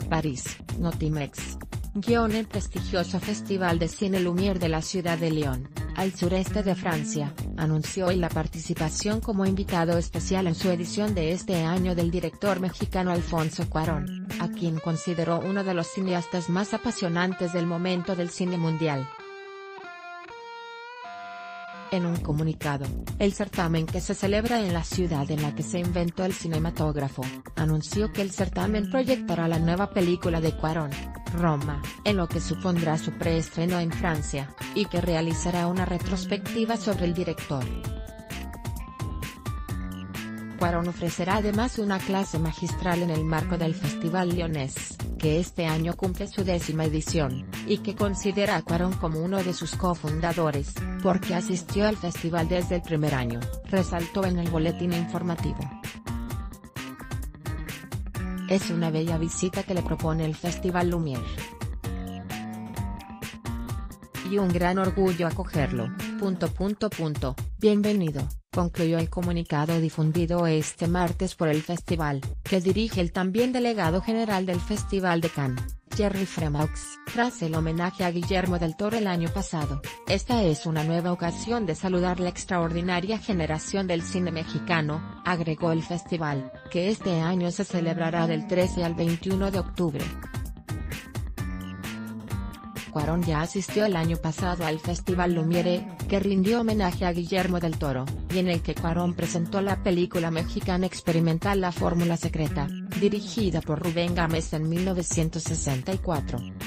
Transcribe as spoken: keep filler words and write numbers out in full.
París, Notimex. Guión el prestigioso Festival de Cine Lumière de la ciudad de Lyon, al sureste de Francia, anunció hoy la participación como invitado especial en su edición de este año del director mexicano Alfonso Cuarón, a quien consideró uno de los cineastas más apasionantes del momento del cine mundial. En un comunicado, el certamen, que se celebra en la ciudad en la que se inventó el cinematógrafo, anunció que el certamen proyectará la nueva película de Cuarón, Roma, en lo que supondrá su preestreno en Francia, y que realizará una retrospectiva sobre el director. Cuarón ofrecerá además una clase magistral en el marco del Festival Lyonés, que este año cumple su décima edición, y que considera a Cuarón como uno de sus cofundadores, porque asistió al festival desde el primer año, resaltó en el boletín informativo. Es una bella visita que le propone el Festival Lumière. Y un gran orgullo acogerlo, punto punto punto, bienvenido, concluyó el comunicado difundido este martes por el festival, que dirige el también delegado general del Festival de Cannes, Thierry Fremaux. Tras el homenaje a Guillermo del Toro el año pasado, esta es una nueva ocasión de saludar la extraordinaria generación del cine mexicano, agregó el festival, que este año se celebrará del trece al veintiuno de octubre. Cuarón ya asistió el año pasado al Festival Lumière, que rindió homenaje a Guillermo del Toro, y en el que Cuarón presentó la película mexicana experimental La Fórmula Secreta, dirigida por Rubén Gámez en mil novecientos sesenta y cuatro.